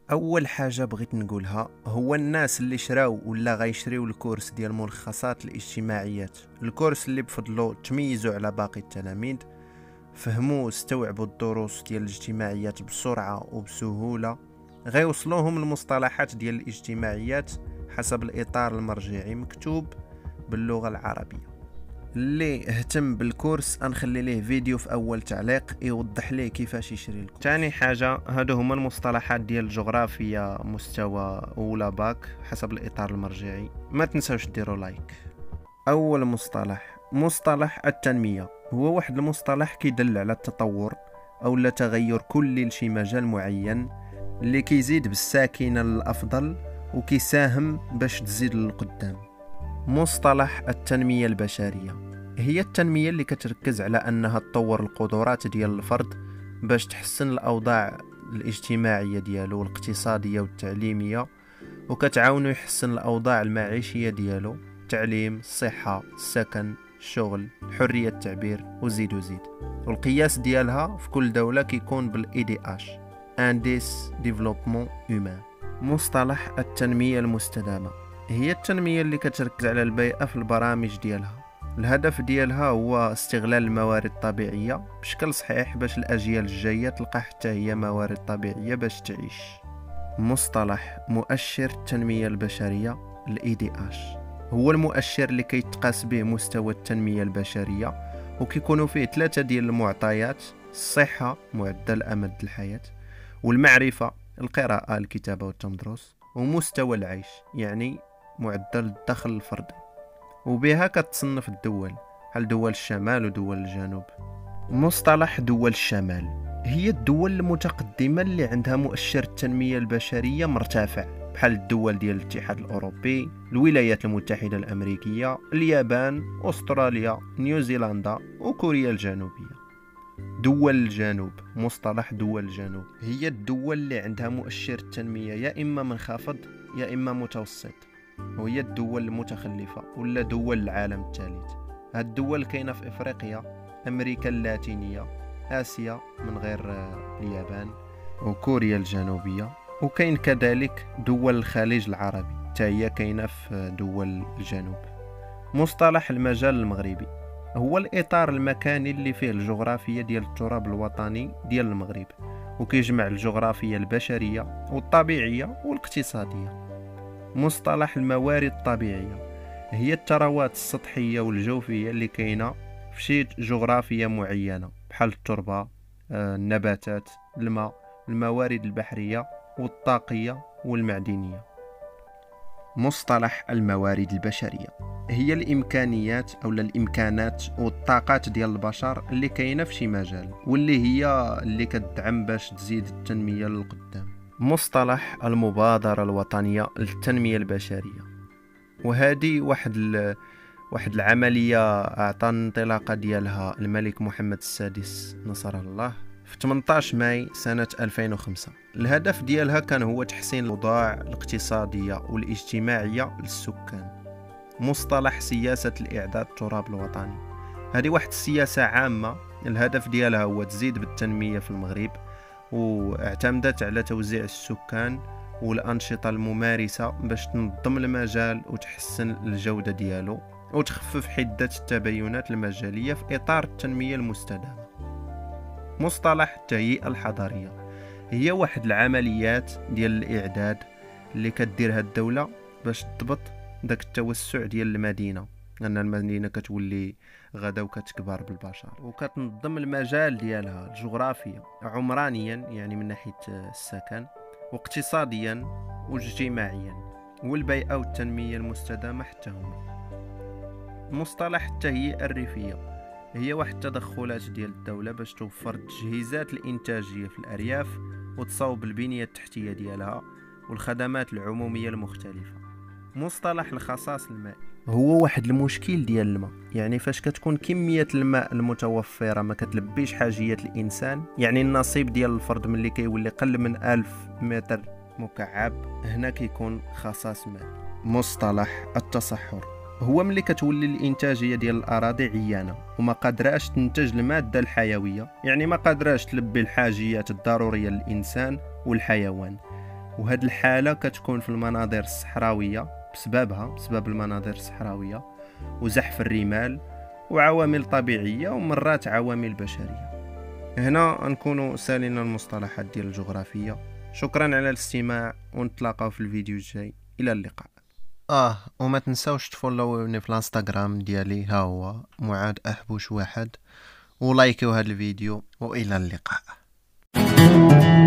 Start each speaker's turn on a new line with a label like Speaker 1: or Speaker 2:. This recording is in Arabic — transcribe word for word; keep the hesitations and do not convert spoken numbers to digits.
Speaker 1: اول حاجه بغيت نقولها هو الناس اللي شراو ولا غيشريو الكورس ديال ملخصات الاجتماعيات، الكورس اللي بفضلو تميزوا على باقي التلاميذ، فهموا واستوعبوا الدروس ديال الاجتماعيات بسرعه وبسهوله، غيوصلوهم المصطلحات ديال الاجتماعيات حسب الاطار المرجعي مكتوب باللغه العربيه. اللي اهتم بالكورس انخلي ليه فيديو في اول تعليق يوضح ليه كيفاش يشري الكورس. ثاني حاجه هادو هما المصطلحات ديال الجغرافيا مستوى اولى باك حسب الاطار المرجعي، ما تنساوش ديروا لايك. اول مصطلح مصطلح التنميه، هو واحد المصطلح كيدل على التطور او لا تغير كلي لشي مجال معين اللي كيزيد بالساكنه للافضل وكيساهم باش تزيد للقدام. مصطلح التنمية البشرية هي التنمية اللي كتركز على أنها تطور القدرات ديال الفرد باش تحسن الأوضاع الاجتماعية ديالو والاقتصادية والتعليمية، وكتعاونو يحسن الأوضاع المعيشية ديالو، تعليم، الصحة، السكن، الشغل، حرية التعبير وزيد وزيد. والقياس ديالها في كل دولة كيكون بالاي دي اش انديس ديفلوبمون هومان. مصطلح التنمية المستدامة هي التنمية اللي كتركز على البيئة في البرامج ديالها، الهدف ديالها هو استغلال الموارد الطبيعية بشكل صحيح باش الأجيال الجاية تلقى حتى هي موارد طبيعية باش تعيش. مصطلح مؤشر التنمية البشرية الاي دي اش هو المؤشر اللي كيتقاس به مستوى التنمية البشرية، وكيكونوا فيه ثلاثة ديال المعطيات: الصحة معدل أمد الحياة، والمعرفة القراءة الكتابة والتمدرس، ومستوى العيش يعني معدل الدخل الفردي. وبها كتصنف الدول بحال دول الشمال ودول الجنوب. مصطلح دول الشمال هي الدول المتقدمة اللي عندها مؤشر التنمية البشرية مرتفع، بحال الدول ديال الاتحاد الأوروبي، الولايات المتحدة الأمريكية، اليابان، أستراليا، نيوزيلندا وكوريا الجنوبية. دول الجنوب مصطلح دول الجنوب هي الدول اللي عندها مؤشر التنمية يا إما منخفض يا إما متوسط، وهي الدول المتخلفة ولا دول العالم الثالث. هاد الدول كاينة في إفريقيا، أمريكا اللاتينية، آسيا من غير اليابان وكوريا الجنوبية، وكاين كذلك دول الخليج العربي حتى هي كاينة في دول الجنوب. مصطلح المجال المغربي هو الإطار المكاني اللي فيه الجغرافيا ديال التراب الوطني ديال المغرب، وكيجمع الجغرافيا البشرية والطبيعية والاقتصادية. مصطلح الموارد الطبيعية هي الثروات السطحية والجوفية اللي كاينة في شي جغرافيا معينة، بحال التربة، النباتات، الماء، الموارد البحرية والطاقية والمعدنية. مصطلح الموارد البشرية هي الإمكانيات أو الإمكانات والطاقات ديال البشر اللي كاينة في شي مجال واللي هي اللي كتدعم باش تزيد التنمية للقدام. مصطلح المبادرة الوطنية للتنمية البشرية، وهذه واحد ال... واحد العملية أعطى انطلاقة ديالها الملك محمد السادس نصره الله في ثمانية عشر ماي سنة ألفين وخمسة. الهدف ديالها كان هو تحسين الأوضاع الاقتصادية والاجتماعية للسكان. مصطلح سياسة الإعداد التراب الوطني، هذه واحد السياسة عامة الهدف ديالها هو تزيد بالتنمية في المغرب، واعتمدت على توزيع السكان والأنشطة الممارسة باش تنظم المجال وتحسن الجودة ديالو وتخفف حدة التباينات المجالية في إطار التنمية المستدامة. مصطلح التهيئة الحضرية هي واحد العمليات ديال الإعداد اللي كديرها الدولة باش تضبط داك التوسع ديال المدينة، لأن المدينة كتولي غدا وكتكبر بالبشر، وكتنظم المجال ديالها الجغرافيا عمرانيا يعني من ناحية السكن، واقتصاديا واجتماعيا، والبيئة والتنمية المستدامة حتى هما. مصطلح التهيئة الريفية هي واحد التدخلات ديال الدولة باش توفر التجهيزات الإنتاجية في الأرياف وتصاوب البنية التحتية ديالها والخدمات العمومية المختلفة. مصطلح الخصاص المائي هو واحد المشكل ديال الماء، يعني فاش كتكون كمية الماء المتوفرة ما كتلبيش حاجيات الإنسان، يعني النصيب ديال الفرد ملي كيولي قل من ألف متر مكعب، هنا كيكون خصاص مائي. مصطلح التصحر هو ملي كتولي الانتاجيه ديال الاراضي عيانه وما قادراش تنتج الماده الحيويه، يعني ما قادراش تلبي الحاجيات الضروريه للانسان والحيوان، وهاد الحالة كتكون في المناظر الصحراوية بسببها بسبب المناظر الصحراوية وزحف الرمال وعوامل طبيعية ومرات عوامل بشرية. هنا نكونوا سالينا المصطلحات ديال الجغرافية. شكرا على الاستماع، ونتلاقاو في الفيديو الجاي. الى اللقاء. اه وما تنساوش تفولووني في الانستغرام ديالي، ها هو معاد احبوش واحد، ولايكيو هذا الفيديو، والى اللقاء.